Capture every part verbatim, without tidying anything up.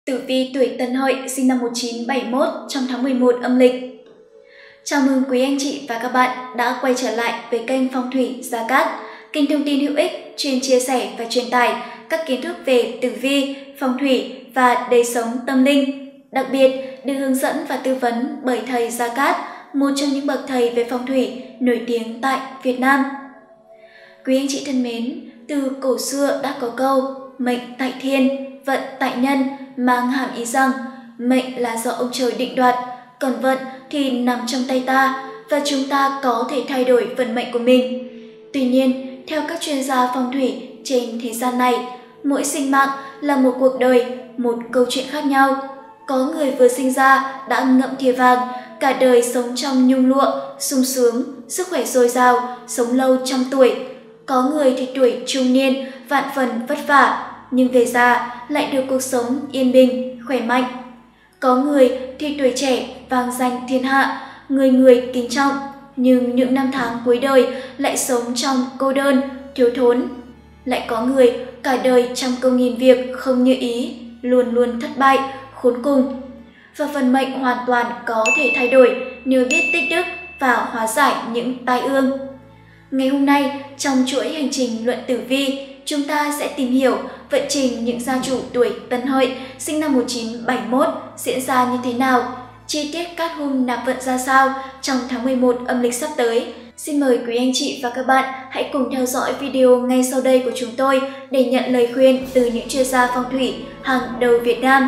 Tử vi tuổi Tân Hợi sinh năm một nghìn chín trăm bảy mươi mốt trong tháng mười một âm lịch. Chào mừng quý anh chị và các bạn đã quay trở lại với kênh Phong thủy Gia Cát, kênh thông tin hữu ích chuyên chia sẻ và truyền tải các kiến thức về tử vi, phong thủy và đời sống tâm linh. Đặc biệt được hướng dẫn và tư vấn bởi thầy Gia Cát, một trong những bậc thầy về phong thủy nổi tiếng tại Việt Nam. Quý anh chị thân mến, từ cổ xưa đã có câu mệnh tại thiên, vận tại nhân, mang hàm ý rằng mệnh là do ông trời định đoạt, còn vận thì nằm trong tay ta và chúng ta có thể thay đổi vận mệnh của mình. Tuy nhiên, theo các chuyên gia phong thủy trên thế gian này, mỗi sinh mạng là một cuộc đời, một câu chuyện khác nhau. Có người vừa sinh ra đã ngậm thìa vàng, cả đời sống trong nhung lụa, sung sướng, sức khỏe dồi dào, sống lâu trăm tuổi. Có người thì tuổi trung niên, vạn phần vất vả, nhưng về già lại được cuộc sống yên bình, khỏe mạnh. Có người thì tuổi trẻ vang danh thiên hạ, người người kính trọng, nhưng những năm tháng cuối đời lại sống trong cô đơn, thiếu thốn. Lại có người cả đời trăm công nghìn việc không như ý, luôn luôn thất bại, khốn cùng. Và vận mệnh hoàn toàn có thể thay đổi nếu biết tích đức và hóa giải những tai ương. Ngày hôm nay, trong chuỗi hành trình luận tử vi, chúng ta sẽ tìm hiểu vận trình những gia chủ tuổi Tân Hợi sinh năm một nghìn chín trăm bảy mươi mốt diễn ra như thế nào, chi tiết các hung nạp vận ra sao trong tháng mười một âm lịch sắp tới. Xin mời quý anh chị và các bạn hãy cùng theo dõi video ngay sau đây của chúng tôi để nhận lời khuyên từ những chuyên gia phong thủy hàng đầu Việt Nam.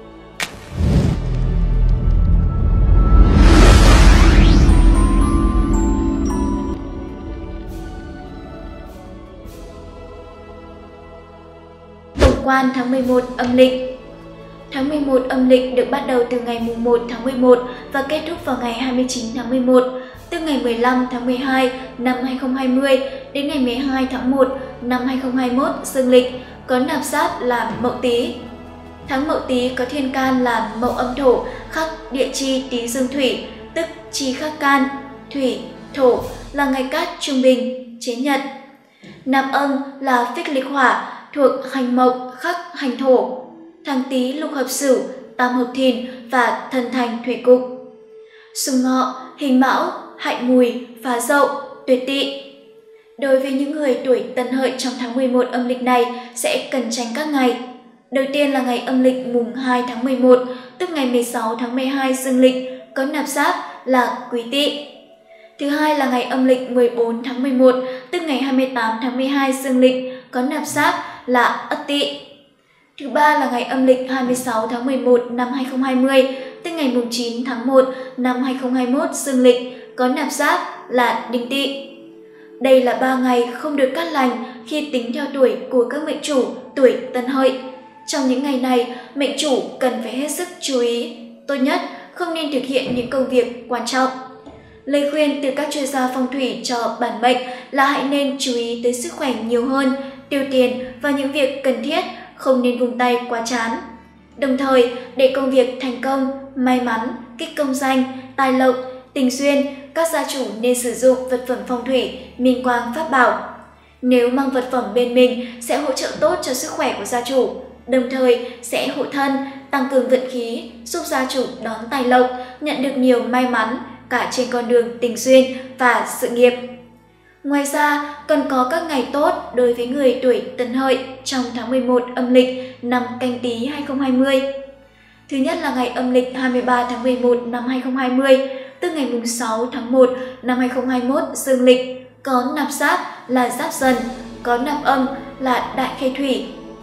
Quan tháng mười một âm lịch. Tháng mười một âm lịch được bắt đầu từ ngày mùng một tháng mười một và kết thúc vào ngày hai mươi chín tháng mười một, từ ngày mười lăm tháng mười hai năm hai nghìn không trăm hai mươi đến ngày mười hai tháng một năm hai nghìn không trăm hai mươi mốt dương lịch, có nạp giáp là Mậu Tý. Tháng Mậu Tý có thiên can là Mậu âm thổ, khắc địa chi Tý dương thủy, tức chi khắc can, thủy, thổ, là ngày cát trung bình, chế nhật. Nạp âm là phích lịch hỏa, thuộc hành mộc khắc hành thổ, tháng Tý lục hợp Sửu, tam hợp Thìn và thân thành thủy cục. Xung ngọ, hình mão, hạnh mùi, phá dậu, tuyệt tỵ. Đối với những người tuổi Tân Hợi trong tháng mười một âm lịch này sẽ cần tránh các ngày. Đầu tiên là ngày âm lịch mùng hai tháng mười một, tức ngày mười sáu tháng mười hai dương lịch, có nạp giáp là Quý Tỵ. Thứ hai là ngày âm lịch mười bốn tháng mười một, tức ngày hai mươi tám tháng mười hai dương lịch, có nạp giáp là Ất Tỵ. Thứ ba là ngày âm lịch hai mươi sáu tháng mười một năm hai nghìn không trăm hai mươi, tức ngày mùng chín tháng một năm hai nghìn không trăm hai mươi mốt dương lịch, có nạp giáp là Đinh Tỵ. Đây là ba ngày không được cát lành khi tính theo tuổi của các mệnh chủ tuổi Tân Hợi. Trong những ngày này, mệnh chủ cần phải hết sức chú ý, tốt nhất không nên thực hiện những công việc quan trọng. Lời khuyên từ các chuyên gia phong thủy cho bản mệnh là hãy nên chú ý tới sức khỏe nhiều hơn, tiêu tiền vào những việc cần thiết, không nên vùng tay quá chán. Đồng thời, để công việc thành công, may mắn, kích công danh, tài lộc, tình duyên, các gia chủ nên sử dụng vật phẩm phong thủy, minh quang pháp bảo. Nếu mang vật phẩm bên mình sẽ hỗ trợ tốt cho sức khỏe của gia chủ, đồng thời sẽ hộ thân, tăng cường vận khí, giúp gia chủ đón tài lộc, nhận được nhiều may mắn cả trên con đường tình duyên và sự nghiệp. Ngoài ra, còn có các ngày tốt đối với người tuổi Tân Hợi trong tháng mười một âm lịch năm Canh Tý hai nghìn không trăm hai mươi. Thứ nhất là ngày âm lịch hai mươi ba tháng mười một năm hai nghìn không trăm hai mươi, tức ngày mùng sáu tháng một năm hai nghìn không trăm hai mươi mốt dương lịch, có nạp giáp là Giáp Dần, có nạp âm là Đại Khê Thủy.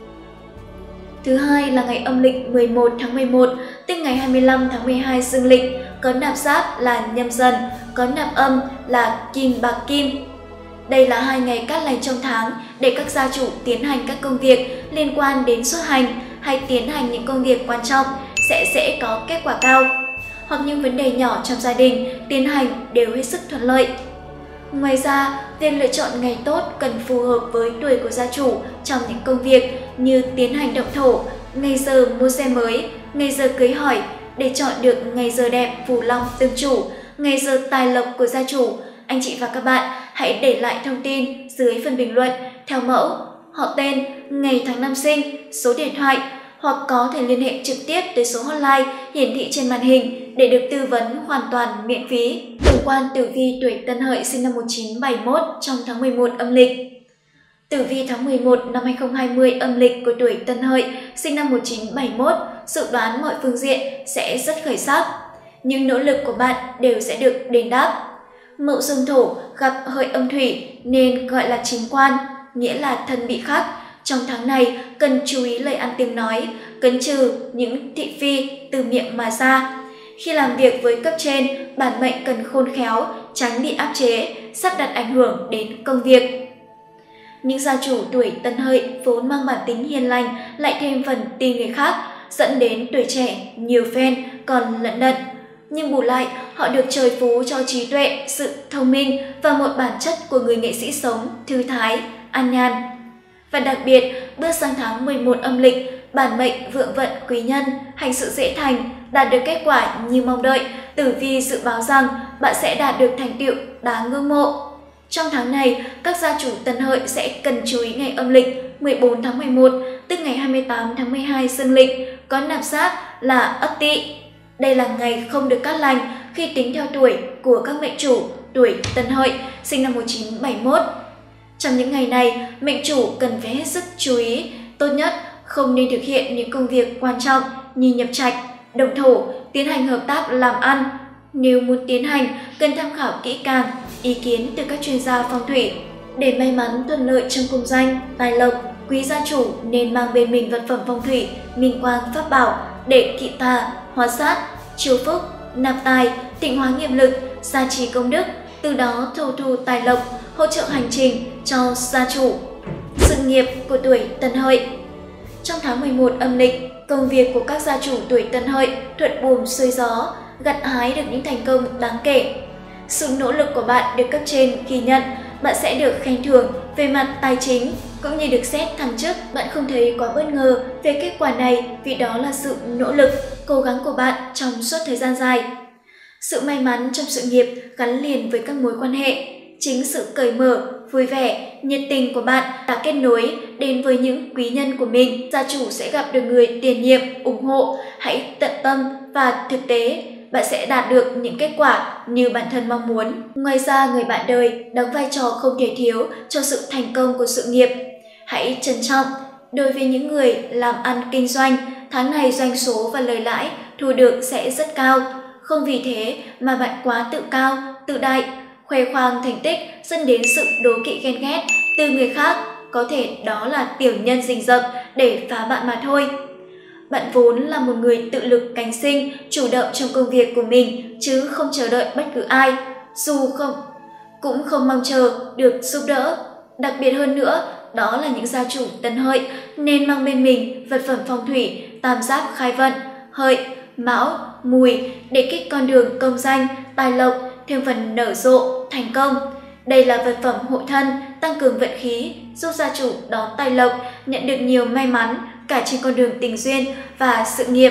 Thứ hai là ngày âm lịch mười một tháng mười một, tức ngày hai mươi lăm tháng mười hai dương lịch, có nạp giáp là Nhâm Dần, có nạp âm là Kim Bạc Kim. Đây là hai ngày cát lành trong tháng để các gia chủ tiến hành các công việc liên quan đến xuất hành hay tiến hành những công việc quan trọng sẽ dễ có kết quả cao, hoặc những vấn đề nhỏ trong gia đình tiến hành đều hết sức thuận lợi. Ngoài ra, việc lựa chọn ngày tốt cần phù hợp với tuổi của gia chủ trong những công việc như tiến hành động thổ, ngày giờ mua xe mới, ngày giờ cưới hỏi, để chọn được ngày giờ đẹp phù long tương chủ, ngày giờ tài lộc của gia chủ. Anh chị và các bạn hãy để lại thông tin dưới phần bình luận theo mẫu họ tên, ngày tháng năm sinh, số điện thoại hoặc có thể liên hệ trực tiếp tới số hotline hiển thị trên màn hình để được tư vấn hoàn toàn miễn phí. Tổng quan tử vi tuổi Tân Hợi sinh năm một nghìn chín trăm bảy mươi mốt trong tháng mười một âm lịch. Tử vi tháng mười một năm hai nghìn không trăm hai mươi âm lịch của tuổi Tân Hợi sinh năm một nghìn chín trăm bảy mươi mốt dự đoán mọi phương diện sẽ rất khởi sắc. Những nỗ lực của bạn đều sẽ được đền đáp. Mậu Dương Thổ gặp Hợi âm thủy nên gọi là chính quan, nghĩa là thân bị khắc. Trong tháng này cần chú ý lời ăn tiếng nói, cấn trừ những thị phi từ miệng mà ra. Khi làm việc với cấp trên, bản mệnh cần khôn khéo, tránh bị áp chế, sắp đặt ảnh hưởng đến công việc. Những gia chủ tuổi Tân Hợi vốn mang bản tính hiền lành lại thêm phần tin người khác, dẫn đến tuổi trẻ nhiều phen còn lận đận. Nhưng bù lại, họ được trời phú cho trí tuệ, sự thông minh và một bản chất của người nghệ sĩ sống, thư thái, an nhàn. Và đặc biệt, bước sang tháng mười một âm lịch, bản mệnh vượng vận quý nhân, hành sự dễ thành, đạt được kết quả như mong đợi. Tử vi dự báo rằng bạn sẽ đạt được thành tựu đáng ngưỡng mộ. Trong tháng này, các gia chủ Tân Hợi sẽ cần chú ý ngày âm lịch mười bốn tháng mười một, tức ngày hai mươi tám tháng mười hai dương lịch, có nạp giáp là Ất Tỵ. Đây là ngày không được cát lành khi tính theo tuổi của các mệnh chủ tuổi Tân Hợi sinh năm một nghìn chín trăm bảy mươi mốt. Trong những ngày này, mệnh chủ cần phải hết sức chú ý, tốt nhất không nên thực hiện những công việc quan trọng như nhập trạch, động thổ, tiến hành hợp tác làm ăn. Nếu muốn tiến hành, cần tham khảo kỹ càng ý kiến từ các chuyên gia phong thủy. Để may mắn thuận lợi trong công danh, tài lộc, quý gia chủ nên mang bên mình vật phẩm phong thủy, minh quang pháp bảo để kỵ tà, hóa sát, chiêu phúc, nạp tài, tịnh hóa nghiệp lực, gia trì công đức, từ đó thâu thu tài lộc, hỗ trợ hành trình cho gia chủ. Sự nghiệp của tuổi Tân Hợi. Trong tháng mười một âm lịch, công việc của các gia chủ tuổi Tân Hợi thuận buồm xuôi gió, gặt hái được những thành công đáng kể. Sự nỗ lực của bạn được cấp trên ghi nhận, bạn sẽ được khen thưởng về mặt tài chính cũng như được xét thăng chức. Bạn không thấy quá bất ngờ về kết quả này vì đó là sự nỗ lực, cố gắng của bạn trong suốt thời gian dài. Sự may mắn trong sự nghiệp gắn liền với các mối quan hệ. Chính sự cởi mở, vui vẻ, nhiệt tình của bạn đã kết nối đến với những quý nhân của mình. Gia chủ sẽ gặp được người tiền nhiệm, ủng hộ. Hãy tận tâm và thực tế, bạn sẽ đạt được những kết quả như bản thân mong muốn. Ngoài ra, người bạn đời đóng vai trò không thể thiếu cho sự thành công của sự nghiệp. Hãy trân trọng. Đối với những người làm ăn kinh doanh, tháng này doanh số và lời lãi thu được sẽ rất cao. Không vì thế mà bạn quá tự cao, tự đại, khoe khoang thành tích dẫn đến sự đố kỵ ghen ghét từ người khác. Có thể đó là tiểu nhân rình rập để phá bạn mà thôi. Bạn vốn là một người tự lực cánh sinh, chủ động trong công việc của mình chứ không chờ đợi bất cứ ai, dù không cũng không mong chờ được giúp đỡ. Đặc biệt hơn nữa, đó là những gia chủ Tân Hợi nên mang bên mình vật phẩm phong thủy tam giáp khai vận, Hợi, Mão, Mùi để kích con đường công danh, tài lộc thêm phần nở rộ, thành công. Đây là vật phẩm hộ thân, tăng cường vận khí, giúp gia chủ đón tài lộc, nhận được nhiều may mắn cả trên con đường tình duyên và sự nghiệp.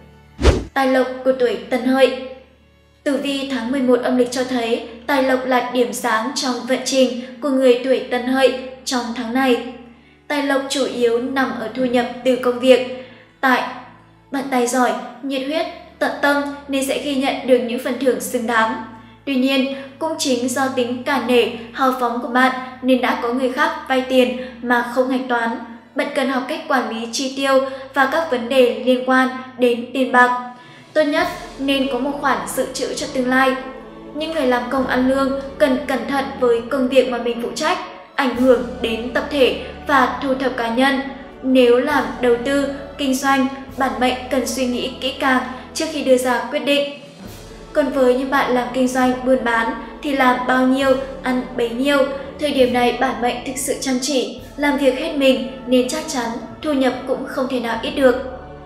Tài lộc của tuổi Tân Hợi. Tử vi tháng mười một âm lịch cho thấy tài lộc là điểm sáng trong vận trình của người tuổi Tân Hợi trong tháng này. Tài lộc chủ yếu nằm ở thu nhập từ công việc. Tại bạn tài giỏi, nhiệt huyết, tận tâm nên sẽ ghi nhận được những phần thưởng xứng đáng. Tuy nhiên, cũng chính do tính cả nể, hào phóng của bạn nên đã có người khác vay tiền mà không hạch toán. Bạn cần học cách quản lý chi tiêu và các vấn đề liên quan đến tiền bạc. Tốt nhất nên có một khoản dự trữ cho tương lai. Những người làm công ăn lương cần cẩn thận với công việc mà mình phụ trách, ảnh hưởng đến tập thể và thu nhập cá nhân. Nếu làm đầu tư, kinh doanh, bản mệnh cần suy nghĩ kỹ càng trước khi đưa ra quyết định. Còn với những bạn làm kinh doanh buôn bán thì làm bao nhiêu, ăn bấy nhiêu. Thời điểm này bản mệnh thực sự chăm chỉ, làm việc hết mình nên chắc chắn thu nhập cũng không thể nào ít được.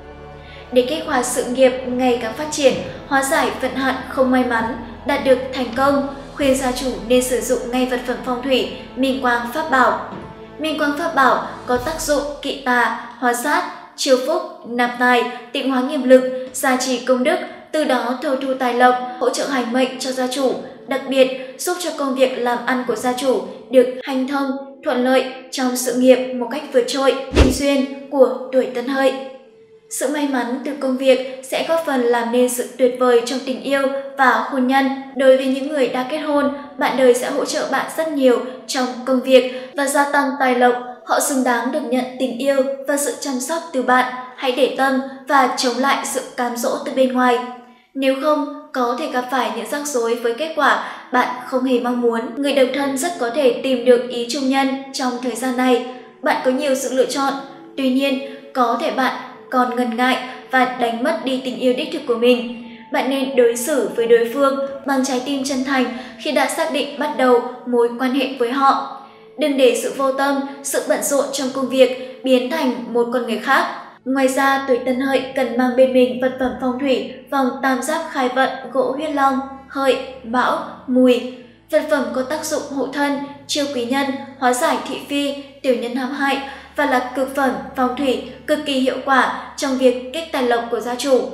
Để kích hoạt sự nghiệp ngày càng phát triển, hóa giải vận hạn không may mắn, đạt được thành công, khuyên gia chủ nên sử dụng ngay vật phẩm phong thủy Minh Quang Pháp Bảo. Minh Quang Pháp Bảo có tác dụng kỵ tà, hóa sát, chiêu phúc, nạp tài, tịnh hóa nghiệp lực, gia trì công đức, từ đó thâu thu tài lộc, hỗ trợ hành mệnh cho gia chủ, đặc biệt giúp cho công việc làm ăn của gia chủ được hanh thông, thuận lợi trong sự nghiệp một cách vượt trội. Tình duyên của tuổi Tân Hợi. Sự may mắn từ công việc sẽ góp phần làm nên sự tuyệt vời trong tình yêu và hôn nhân. Đối với những người đã kết hôn, bạn đời sẽ hỗ trợ bạn rất nhiều trong công việc và gia tăng tài lộc. Họ xứng đáng được nhận tình yêu và sự chăm sóc từ bạn. Hãy để tâm và chống lại sự cám dỗ từ bên ngoài. Nếu không, có thể gặp phải những rắc rối với kết quả bạn không hề mong muốn. Người độc thân rất có thể tìm được ý chung nhân trong thời gian này. Bạn có nhiều sự lựa chọn, tuy nhiên có thể bạn còn ngần ngại và đánh mất đi tình yêu đích thực của mình. Bạn nên đối xử với đối phương bằng trái tim chân thành khi đã xác định bắt đầu mối quan hệ với họ. Đừng để sự vô tâm, sự bận rộn trong công việc biến thành một con người khác. Ngoài ra, tuổi Tân Hợi cần mang bên mình vật phẩm phong thủy vòng tam giác khai vận gỗ huyết long, hợi, mão, mùi. Vật phẩm có tác dụng hộ thân, chiêu quý nhân, hóa giải thị phi, tiểu nhân hãm hại và là cực phẩm phong thủy cực kỳ hiệu quả trong việc kích tài lộc của gia chủ.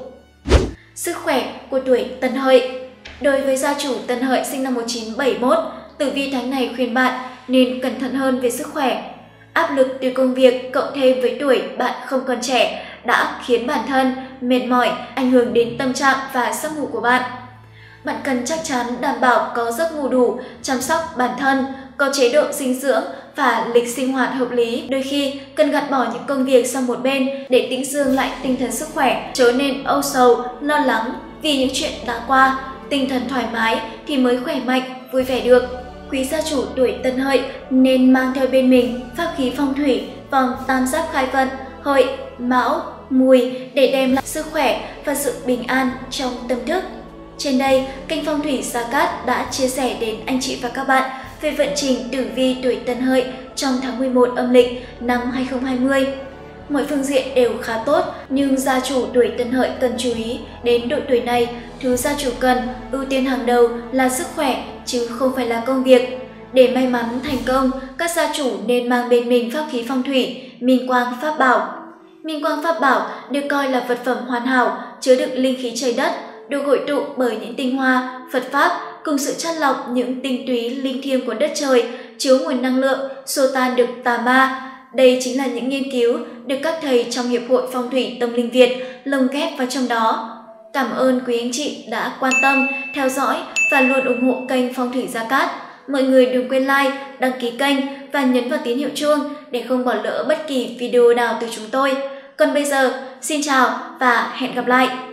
Sức khỏe của tuổi Tân Hợi. Đối với gia chủ Tân Hợi sinh năm một nghìn chín trăm bảy mươi mốt, tử vi tháng này khuyên bạn nên cẩn thận hơn về sức khỏe. Áp lực từ công việc cộng thêm với tuổi bạn không còn trẻ đã khiến bản thân mệt mỏi, ảnh hưởng đến tâm trạng và giấc ngủ của bạn. Bạn cần chắc chắn đảm bảo có giấc ngủ đủ, chăm sóc bản thân, có chế độ dinh dưỡng và lịch sinh hoạt hợp lý. Đôi khi cần gạt bỏ những công việc sang một bên để tĩnh dưỡng lại tinh thần sức khỏe, chớ nên âu sầu, lo lắng vì những chuyện đã qua. Tinh thần thoải mái thì mới khỏe mạnh, vui vẻ được. Quý gia chủ tuổi Tân Hợi nên mang theo bên mình pháp khí phong thủy vòng tam giác khai vận, hợi, mão, mùi để đem lại sức khỏe và sự bình an trong tâm thức. Trên đây, kênh Phong thủy Gia Cát đã chia sẻ đến anh chị và các bạn về vận trình tử vi tuổi Tân Hợi trong tháng mười một âm lịch năm hai không hai không. Mọi phương diện đều khá tốt, nhưng gia chủ tuổi Tân Hợi cần chú ý đến độ tuổi này, thứ gia chủ cần ưu tiên hàng đầu là sức khỏe chứ không phải là công việc. Để may mắn thành công, các gia chủ nên mang bên mình pháp khí phong thủy, minh quang pháp bảo. Minh quang pháp bảo được coi là vật phẩm hoàn hảo, chứa đựng linh khí trời đất, được hội tụ bởi những tinh hoa, Phật Pháp cùng sự chắt lọc những tinh túy linh thiêng của đất trời, chứa nguồn năng lượng, xua tan được tà ma. Đây chính là những nghiên cứu được các thầy trong Hiệp hội Phong thủy Tâm linh Việt lồng ghép vào trong đó. Cảm ơn quý anh chị đã quan tâm, theo dõi và luôn ủng hộ kênh Phong thủy Gia Cát. Mọi người đừng quên like, đăng ký kênh và nhấn vào tín hiệu chuông để không bỏ lỡ bất kỳ video nào từ chúng tôi. Còn bây giờ, xin chào và hẹn gặp lại!